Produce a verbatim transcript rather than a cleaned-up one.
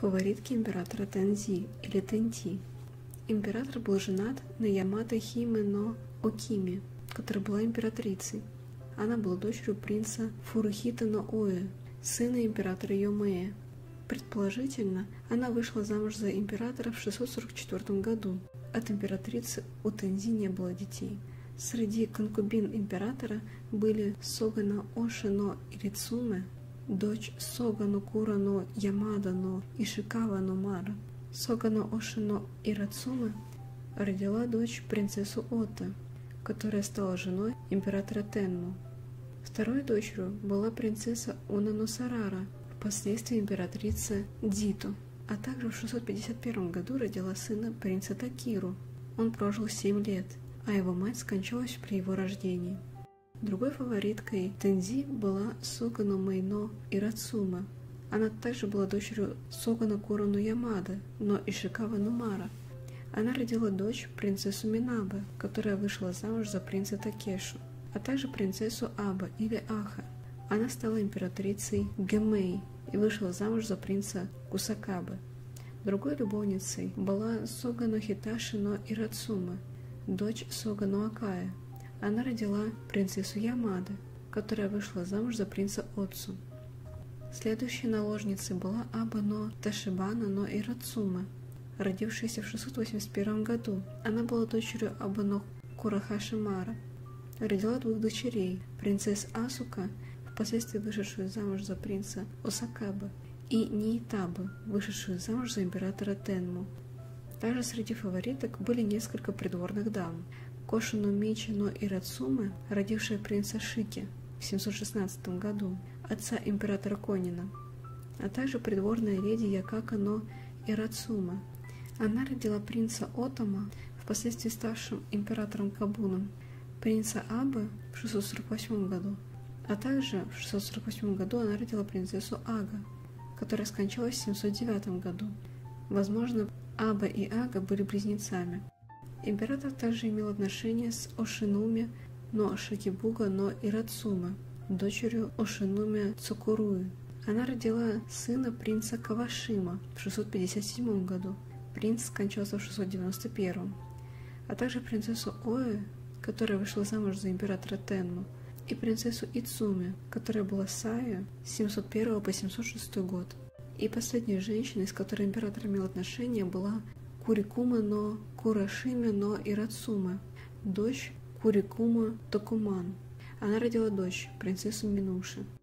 Фаворитки императора Тензи или Тенти. Император был женат на Ямато Химе но Окими, которая была императрицей. Она была дочерью принца Фурухита но Оэ, сына императора Йомея. Предположительно, она вышла замуж за императора в шестьсот сорок четвёртом году. От императрицы у Тензи не было детей. Среди конкубин императора были Согано Оши но Ирицуме, дочь Согано Кура но Ямада но Ишикава но Мара. Согано Оши но Ирацуме родила дочь принцессу Ота, которая стала женой императора Тенму. Второй дочерью была принцесса Уна но Сарара, впоследствии императрица Диту, а также в шестьсот пятьдесят первом году родила сына принца Такиру. Он прожил семь лет, а его мать скончалась при его рождении. Другой фавориткой Тензи была Согано Мэйно Ирацуме. Она также была дочерью Согано Кура но Ямада, но Ишикава но Мара. Она родила дочь принцессу Минабе, которая вышла замуж за принца Такешу, а также принцессу Аба или Аха. Она стала императрицей Гэмэй и вышла замуж за принца Кусакабе. Другой любовницей была Согано Хиташи но Ирацуме, дочь Согано Акая. Она родила принцессу Ямады, которая вышла замуж за принца Отсу. Следующей наложницей была Аба но Ташибана но Ирацуме, родившаяся в шестьсот восемьдесят первом году. Она была дочерью Аба но Курахаши Мара. Родила двух дочерей, принцесс Асука, впоследствии вышедшую замуж за принца Осакабе, и Ниитабе, вышедшую замуж за императора Тенму. Также среди фавориток были несколько придворных дам. Коши но Мичи но Ирацуме, родившая принца Шики в семьсот шестнадцатом году, отца императора Конина, а также придворная леди Якака но Ирацуме. Она родила принца Отома, впоследствии ставшим императором Кабуном, принца Абе в шестьсот сорок восьмом году, а также в шестьсот сорок восьмом году она родила принцессу Ага, которая скончалась в семьсот девятом году. Возможно, Аба и Ага были близнецами. Император также имел отношения с Ошинуми но Шикибуга но Ирацуме, дочерью Ошинуми Цукуруи. Она родила сына принца Кавашима в шестьсот пятьдесят седьмом году. Принц скончался в шестьсот девяносто первом, а также принцессу Оэ, которая вышла замуж за императора Тенму, и принцессу Ицуми, которая была Саю с семьсот первого по семьсот шестой год. И последней женщиной, с которой император имел отношения, была Курикума но Курашиме но Ирацуме, дочь Курикума Токуман. Она родила дочь, принцессу Минуши.